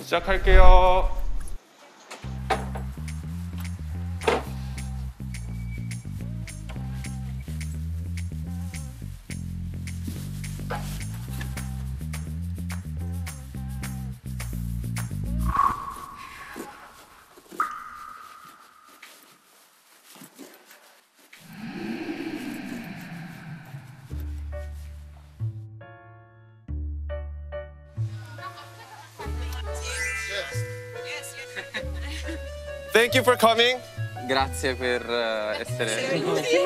시작할게요. Thank you for coming. Grazie per essere...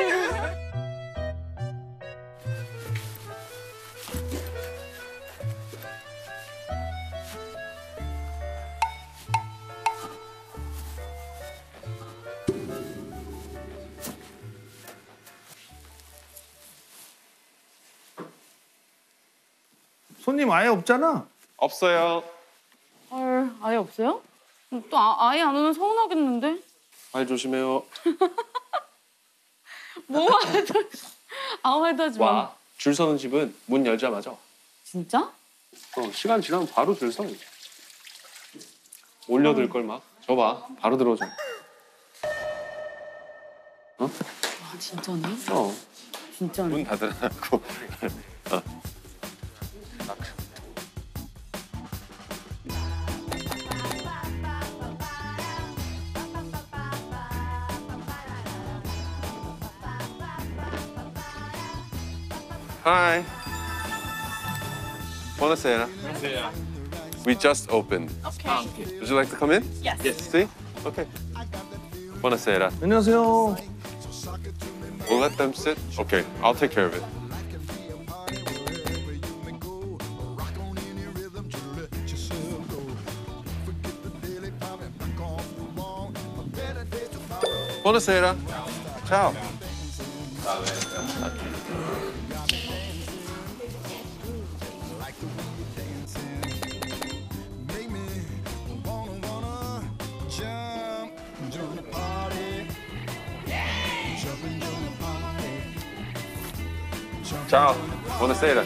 손님 아예 없잖아. 없어요. 헐, 아예 없어요? 또 아예 안 오면 서운하겠는데? 발 조심해요. 뭐 말도 아무 말도 하지 마. 와, 줄 서는 집은 문 열자마자. 진짜? 시간 지나면 바로 줄 서. 올려둘 걸 막. 저 봐, 바로 들어오죠. 어? 아 진짜네? 진짜네. 문 닫아놓고. Hi. Buonasera. Buonasera. We just opened. Okay. Would you like to come in? Yes. Yes. See? Okay. Buonasera. 안녕하세요. We'll let them sit. Okay, I'll take care of it. Buonasera. Ciao. Ciao, buonasera.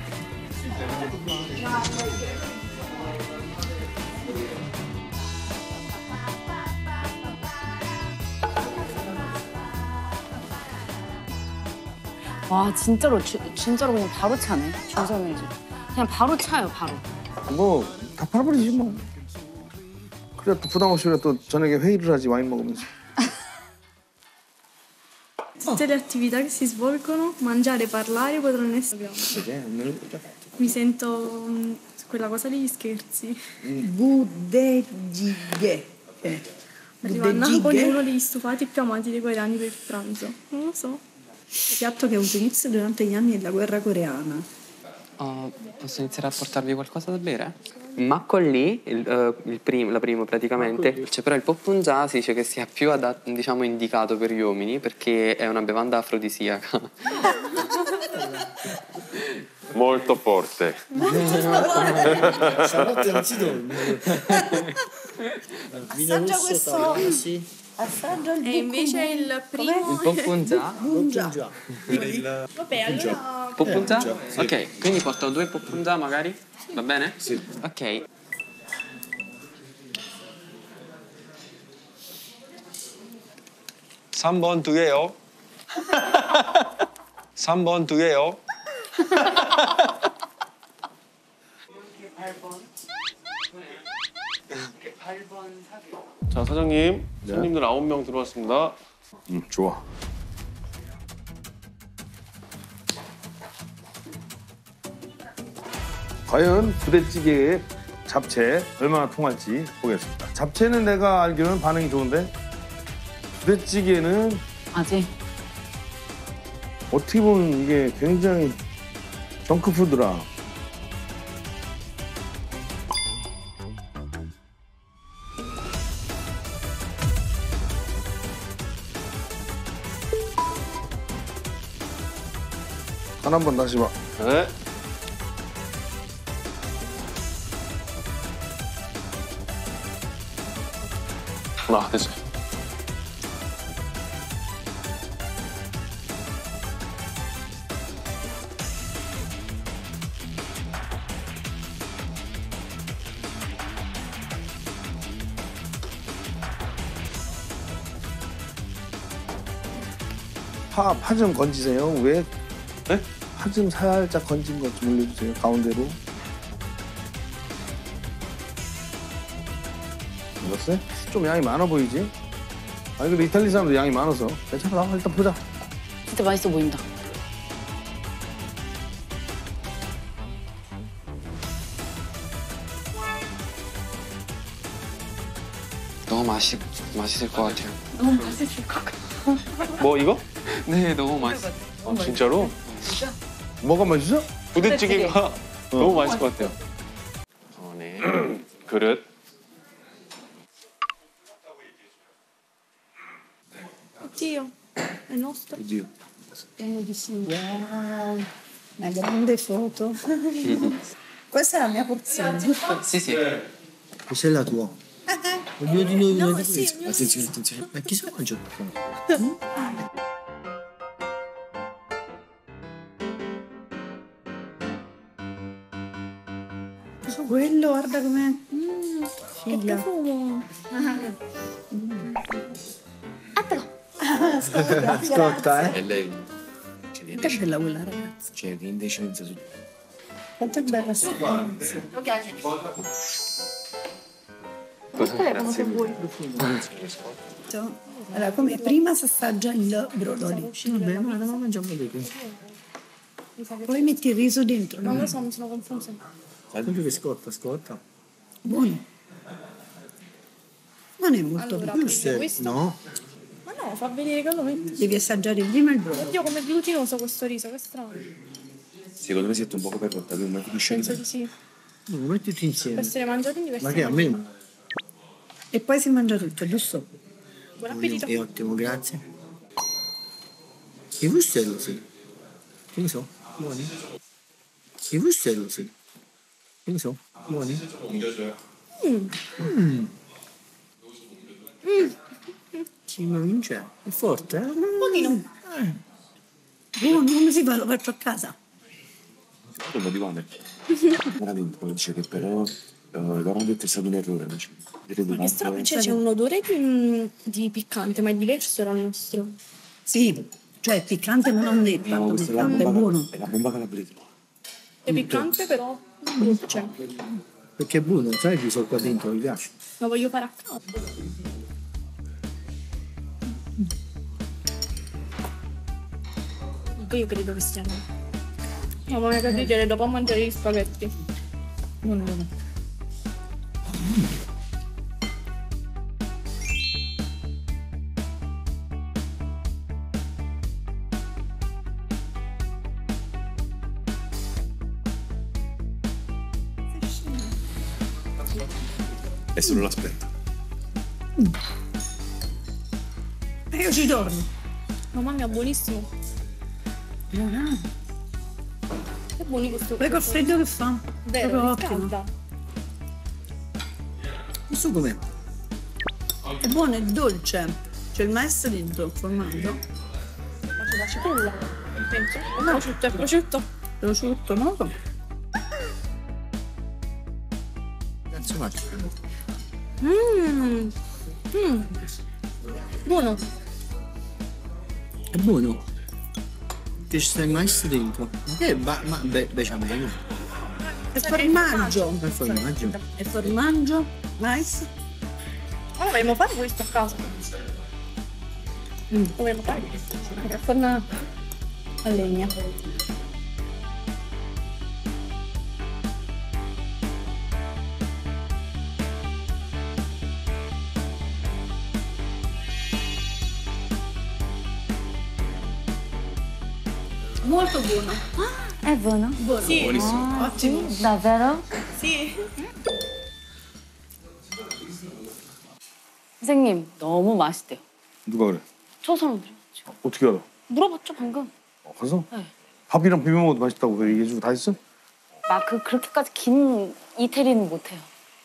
와 진짜로 진짜로 그냥 바로 차네. 줄 서는 집. 그냥 바로 차요 바로. 뭐 다 팔아버리지 뭐. 그래 또 부담 없이 그래 또 저녁에 회의를 하지 와인 먹으면서. Tutte le attività che si svolgono, mangiare, parlare, potranno essere. Mi sento quella cosa degli scherzi. Budegighe. Arriva a Napoli uno degli stufati più amati dei coreani per il pranzo. Non lo so. Il piatto che ha avuto inizio durante gli anni della guerra coreana. Posso iniziare a portarvi qualcosa da bere? Makgeolli, la prima praticamente, cioè, però il poppungià si dice che sia più diciamo indicato per gli uomini perché è una bevanda afrodisiaca. Molto forte. Stanotte non si dorme. Assaggia questo. Assaggia il E invece il primo. Il poppungià? Vabbè, allora. Poppungià? Ok, quindi porto 2 poppungià magari? Va bene? Sì. Ok. (3번) 2개요. (3번) 2개요. 자, 사장님, 손님들 9명 들어왔습니다. 좋아. 과연 부대찌개의 잡채 얼마나 통할지 보겠습니다. 잡채는 내가 알기로는 반응이 좋은데 부대찌개는 아직. 어떻게 보면 이게 굉장히 정크푸드라. 간 한번 다시 봐. 네. 됐어요. 파 좀 건지세요. 왜? 네? 파 좀 살짝 건진 것 좀 올려주세요. 가운데로. 먹었어요? 좀 양이 많아 보이지? 아니 근데 이탈리 사람도 양이 많아서 괜찮아. 일단 보자. 진짜 맛있어 보인다. 너무 맛있을 것 같아요. 너무 맛있을 것 같아. 뭐 이거? 네, 너무 맛있어. 아, 진짜로? 뭐가 맛있어? 부대찌개가 너무 맛있을 것 같아요. 네. 그릇. Oddio, è nostro. Oddio. Speriamo di sì. Wow, una grande foto. Questa è la mia porzione. Sì, sì. Questa è la tua. Ognuno di noi No, una di sì, queste. ognuno Attenzione, attenzione. Ma chi se mangia? Quello, guarda com'è. Che profumo! Ascolta, E lei ci Che è bella quella ragazza. Cioè, che indecenza su. Quanto è bella sta Allora, come prima si assaggia il brodo lì. Vabbè, ma non mangiamo dopo. Poi metti il riso dentro. Non No? lo so, mi sono confusa. Sai quello che scotta, scotta? Buono. Non è molto Allora, buono. Questo è... questo? No. Ma no, fa vedere che lo metti. Devi assaggiare prima il brodo. Oddio, com'è glutinoso questo riso, che strano. Secondo me siete un poco per rotta, tu metti di Penso di sì. No, mettiti Può insieme. essere mangiato in diversi Ma che a modi. me? E poi si mangia tutto, giusto? Buon appetito. È ottimo, grazie. I wurstel sì. Che ne so? Buoni? I wurstel sì. Che ne so? Buoni? Sì, ma non c'è. È forte, eh? Un pochino. Buono, come si fa? Lo faccio a casa. Quello di Vane. Veramente, dice che però l'hanno detto è stato un errore. Ma che strano, c'è un odore di piccante, ma è diverso dal nostro. Sì, cioè piccante ma non è tanto piccante, è buono. È la bomba calabrese. È piccante però dolce. Perché è buono, sai che sono qua dentro, mi piace. Lo voglio fare a casa. Poi io credo che stiano. Mamma mia, che ridere dopo mangiare gli spaghetti. Buono, buono. Adesso non l'aspetto. E io ci torno. Mamma mia, buonissimo. Buono. Che buoni questo. Poi col freddo che fa? Vero, Proprio ottimo. riscalda. Questo com'è? È buono, è dolce. C'è il mais dentro, il formaggio. Ma c'è la cipolla. Penso. Prosciutto è prosciutto. Prosciutto, no? Cazzo faccio? Buono. È buono. Che c'è il mais dentro. Becciamino. È formaggio. È formaggio. È formaggio, mais. Ma dovremmo fare questo a casa. Dovremmo fare questo. È forno a legna. Molto buono. È buono? Buono. Sì. Buonissimo. Ottimo. davvero? Sì. 선생님, 너무 맛있대요. 누가 그래? 저 사람 물어봤죠. 어떻게 알아? 물어봤죠, 방금. 가서? 네. 밥이랑 비벼 먹어도 맛있다고 그 얘기해주고 다 했어? 막 그렇게까지 긴 이태리는 못해요.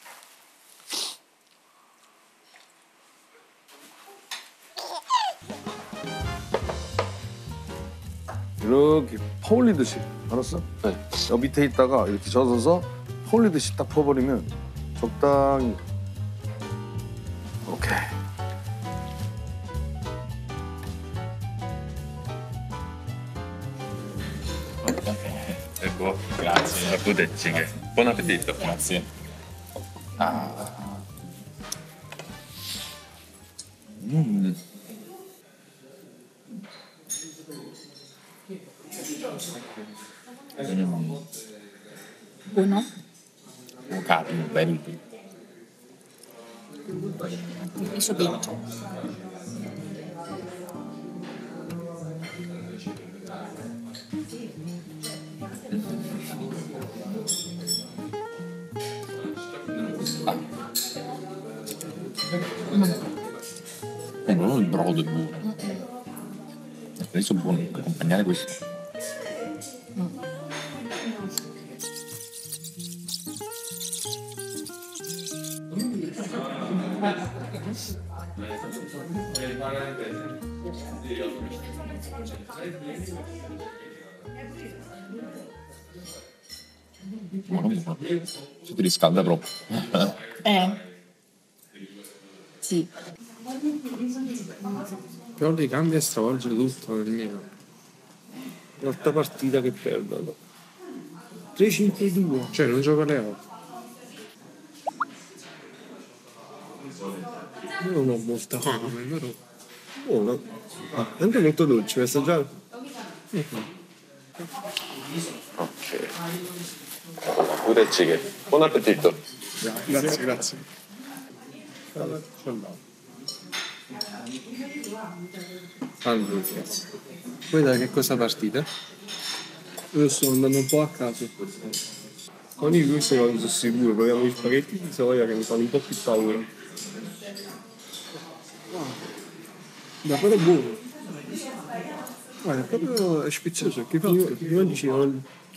이렇게 퍼올리듯이 알았어? 네. 여 밑에 있다가 이렇게 젖어서 퍼올리듯이 딱 퍼버리면 적당히. 오케이. 부대찌개. Buon appetito. Grazie. Buono? Capi, bello. Messo dentro. Non il brodo è buono. Adesso è buono per accompagnare questo. Buono, buono. Si ti riscalda proprio. Sì. Però li cambia e stravolge tutto nel mio. Un'altra partita che perdono. 3-5-2. Cioè non gioca alle 8. Io non ho molta fame, però. Buono. Anche molto dolce, mi assaggiare? Ok. 부대찌개. Buon appetito. Grazie. Allora, poi da che cosa partite? Io sto andando un po' a caso. Con i gusti non sono sicuro, proviamo gli spaghetti di soia che mi fanno un po' più paura. Davvero buono. Guarda, è proprio spizioso, che fatto? Io dicevo...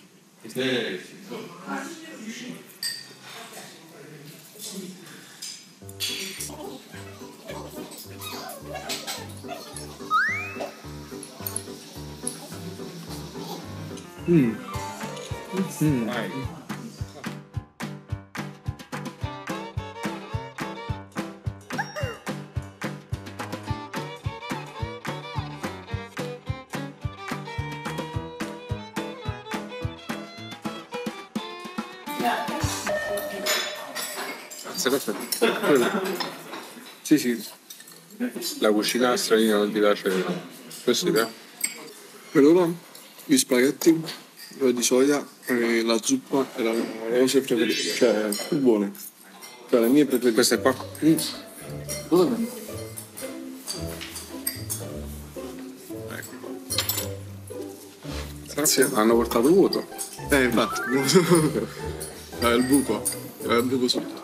Sì. La cucina straniera non ti piace? Questo ti piace? Per ora gli spaghetti di soia e la zuppa erano le cose preferite, cioè più buone. Cioè le mie preferite. Queste qua? Ecco. Grazie, hanno portato vuoto. Infatti. Era il buco sotto.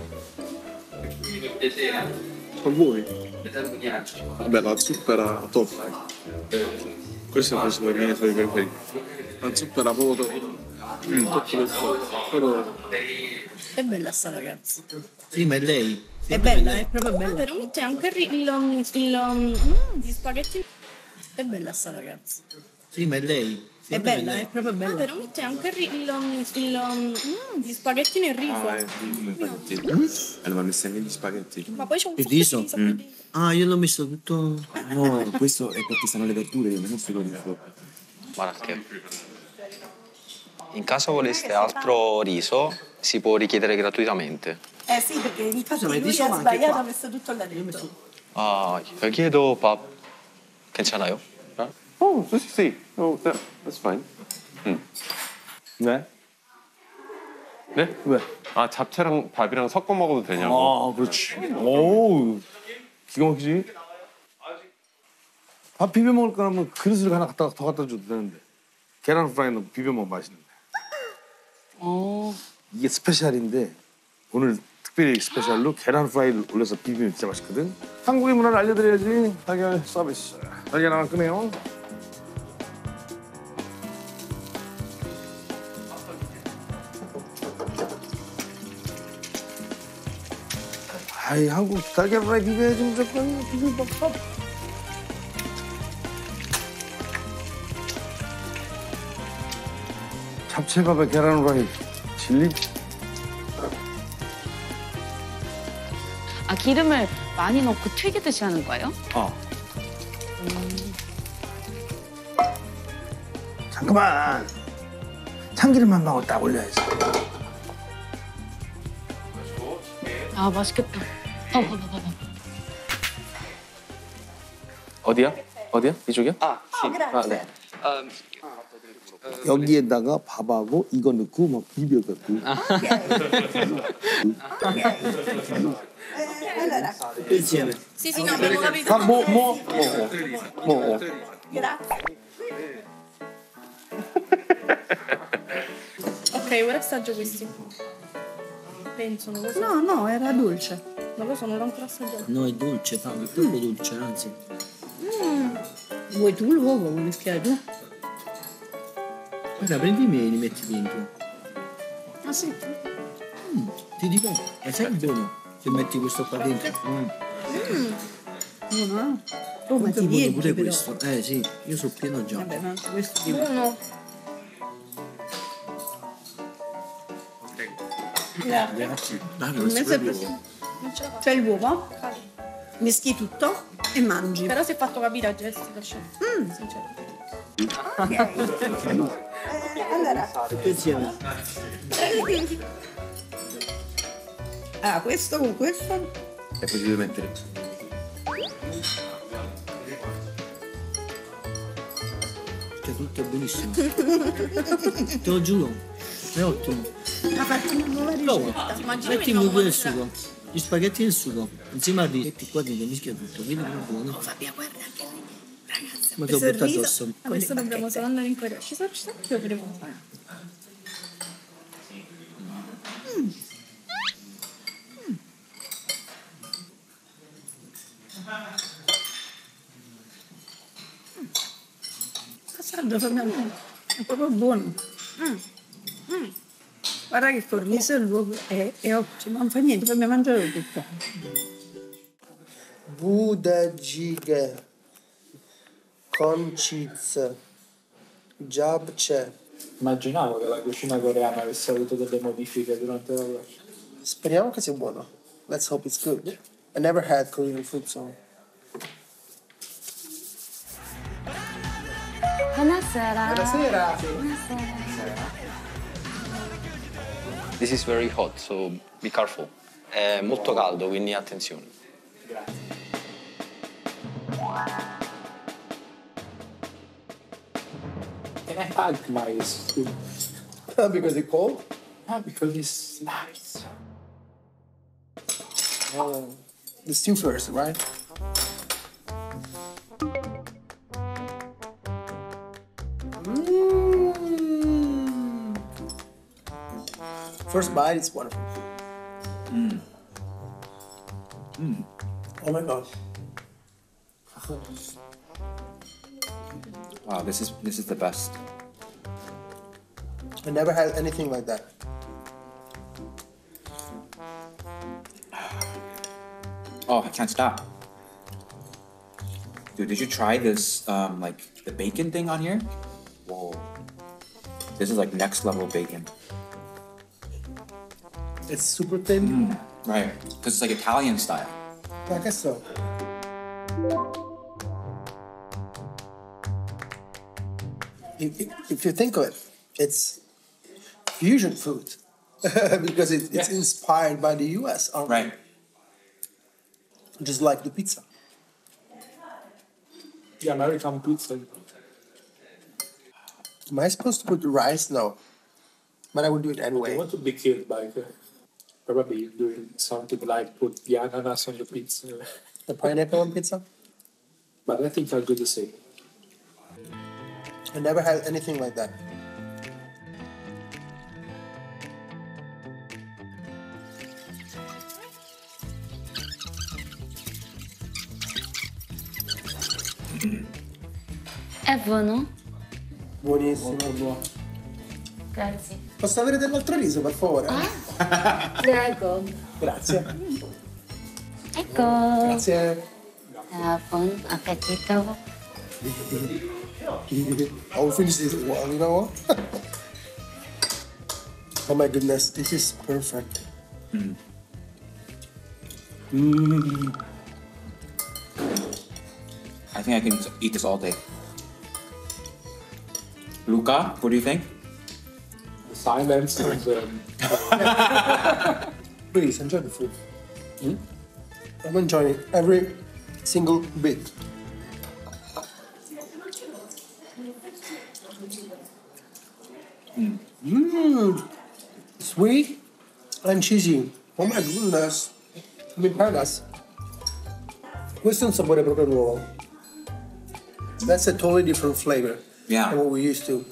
Con voi? Vabbè, la zuppa era top. Queste sono le mie preferite. La zuppa era proprio top. Però... È bella sta ragazza. Sì, ma è lei. È bella, è proprio bella. Però c'è anche gli spaghetti. È bella sta ragazza. Sì, ma è lei. È bella, è proprio bella. Però c'è anche gli spaghetti nel riso. Allora, messa negli spaghetti. Ma poi c'è un Il sacco riso? di sapori. Ah, io l'ho messo tutto. No, questo è perché stanno le verdure, non solo il riso. Guarda che in caso voleste altro riso si può richiedere gratuitamente. Sì, perché infatti ma il lui riso ha va anche sbagliato, qua. ha messo tutto là dentro. 아, 여기에도 밥 괜찮아요? Oh, sì. Oh, that's fine. 네? 네? 왜? 아, 잡채랑 밥이랑 섞어 먹어도 되냐고. 아, 그렇지. 오우, 기가 막히지? 밥 비벼 먹을 거라면 그릇을 하나 더 갖다 줘도 되는데. 계란 후라이 넣고 비벼 먹으면 맛있는데. 이게 스페셜인데 오늘 특별히 스페셜로 계란 후라이를 올려서 비비면 진짜 맛있거든. 한국의 문화를 알려드려야지. 달걀 서비스. 달걀 하나 끄네요. 아이, 한국 달걀 후라이 비벼야지 무조건. 비빔밥. 잡채밥에 계란 후라이. 진리? 아, 기름을 많이 넣고 튀기듯이 하는 거예요? 잠깐만. 참기름 한 방울 딱 올려야지. 아 맛있겠다. 봐봐. 어디야? 어디야? 이쪽이야? 아, 네. 여기에다가 밥하고 이거 넣고 막 비벼갖고. insieme. Sì, no, abbiamo capito. Ok, ora assaggio questi. Penso, non lo so. No, era dolce. Non lo so, non l'ho ancora assaggiato. No, è dolce, fa, è proprio dolce, anzi. Vuoi tu l'uovo? Vuoi mischiare tu? Guarda, prendi i miei e li metti dentro. Ah sì? Ti dico, è sempre buono se metti questo qua dentro. Buono, eh? Oh, ma Comunque ti è buono viene pure però. questo. Sì, io sono pieno già. Vabbè, ma anche questo di Uno. Grazie. In mezzo è così. C'è l'uovo, mischi tutto e mangi. Però si è fatto capire a Jessica, sinceramente. Allora, Tutto insieme. ah, questo con questo? E poi ci devi mettere. Cioè, tutto è buonissimo. Te lo giuro, è ottimo. Ha fatto una nuova ricetta. Metti in il sugo, gli spaghetti nel sugo, insieme al riso. Metti qua dentro, mischia tutto, vedi come è buono. Fabia, guarda anche lei. Ragazzi, Ma te lo butto addosso. Adesso dobbiamo solo andare in Corea. Ci sa che dovremo fare. Assaggio, Fabia, è proprio buono. Guarda che cornice l'uovo è ottimo, non fa niente, dobbiamo mangiare tutto. Budagiga con cheese, japchae. Immaginavo che la cucina coreana avesse avuto delle modifiche durante la guerra. Speriamo che sia buono. Let's hope it's good. I never had Korean food, so. Buonasera. Buonasera. This is very hot, so be careful. È molto caldo, quindi attenzione. Can I hug my stew? Because it's cold? Because it's nice. The stew first, right? First bite, it's wonderful. Oh my god. Wow, this is the best. I never had anything like that. Oh, I can't stop. Dude, did you try this, like, the bacon thing on here? Whoa. This is like next level bacon. It's super thin. Right, because it's like Italian style. I guess so. If you think of it, it's fusion food because it's inspired by the US, right? Just like the pizza. The American pizza. Am I supposed to put the rice? No, but I will do it I anyway. want to be killed by probably doing something like put the ananas on the pizza. The pineapple on pizza? But I think I'll do the same. I never had anything like that. È buono? Buonissimo. Grazie. Posso avere dell'altro riso, per favore? Prego. Grazie. Ecco. Grazie. Buon appetito. I will finish this one, you know what? Oh my goodness, this is perfect. I think I can eat this all day. Luca, what do you think? silence and Please enjoy the food. I'm enjoying every single bit. Sweet and cheesy. Oh my goodness. Mi pagas. Questo è un sapore proprio nuovo. That's a totally different flavor than what we used to.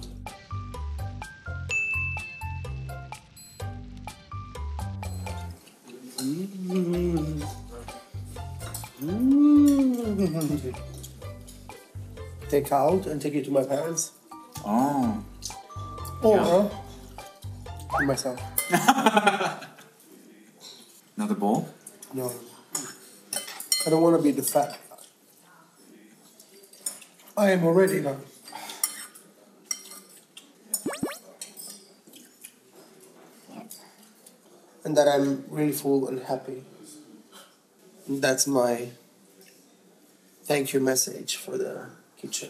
Take out and take it to my parents. Oh. Or to myself. Another bowl? No. I don't want to be the fat guy. I am already now. And that I'm really full and happy. That's my thank you message for the kitchen.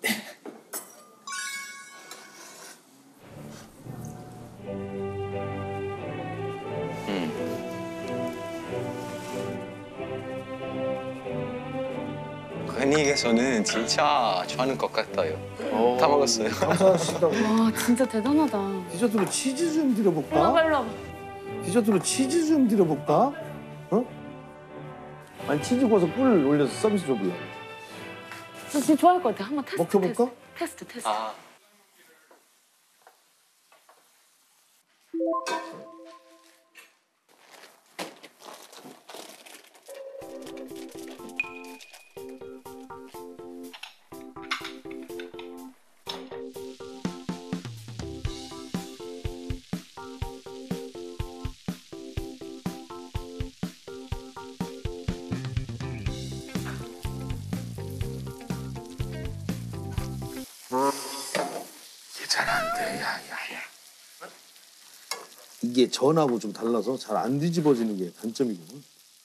한익에서는 진짜 좋아하는 것 같아요. 다 먹었어요. 감사합니다. 와 진짜 대단하다. 디저트로 치즈 좀 와 드려볼까? 빨라. 디저트로 치즈 좀 드려볼까? 어? 아니 치즈 구워서 꿀 올려서 서비스 줘볼래? 저 진짜 좋아할 것 같아. 한번 테스트. 먹혀볼까? 테스트. 이게 잘 안 돼, 야야야. 이게 전하고 좀 달라서 잘 안 뒤집어지는 게 단점이거든.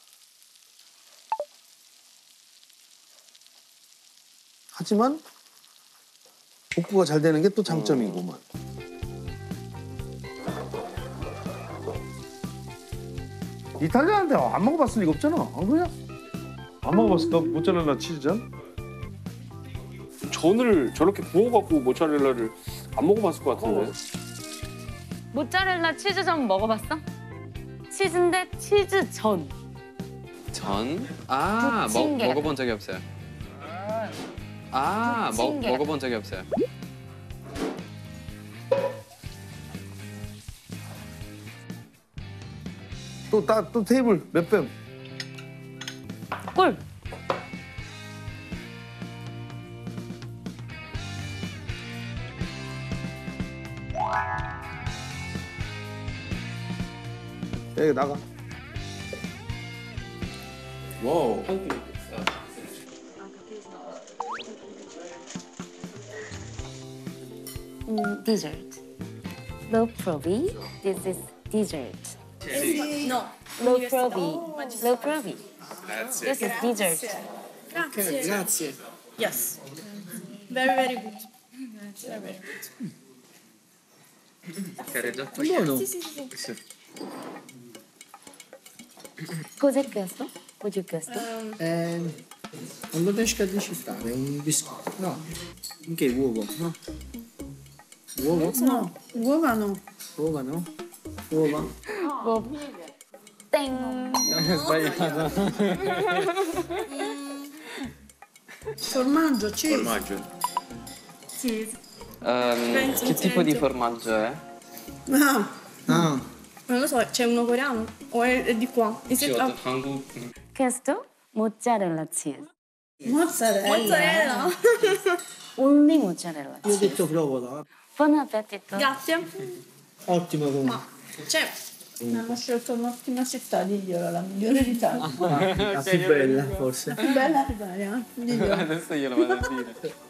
하지만 복구가 잘 되는 게 또 장점이고만. 이탈리아인데 안 먹어봤을 리가 없잖아. 안 그래? 안 먹어봤을까? 모짜렐라 치즈전? 전을 저렇게 구워갖고 모짜렐라를 안 먹어봤을 것 같은데. 모짜렐라 치즈전 먹어봤어? 치즈인데 치즈전. 전? 부침개 같은 먹어본 적이 없어요. 부침개 먹어본 적이 없어요. 또 테이블 몇 뱀? 꿀. 여기 나가. Whoa. Dessert. Low probi. This is dessert. No. Low probi. Low probi. This is dessert. Grazie. Grazie. Yes. Very, very good. Very, very good. Buono. Sì, sì, sì. Cos'è questo? Cos'è questo? Non riesco a decifrare, è un biscotto. No. In che uovo? No. Uovo? No, uova no. Uova no? Uova? Uovo. Ding. Sbagliato. Formaggio, cheese. Formaggio. Cheese. Che tipo di formaggio è? Ah, Ah. Non lo so, c'è uno coreano? O è di qua? Questo? Mozzarella cheese. mozzarella. Mozzarella. Only mozzarella Io ho cheese. detto provola. Buon appetito. Grazie. Ottimo comunque. C'è. Hanno scelto un'ottima città di Iola, la migliore d'Italia. La più bella forse. La più bella d'Italia. Di Iola. Adesso glielo vado a dire.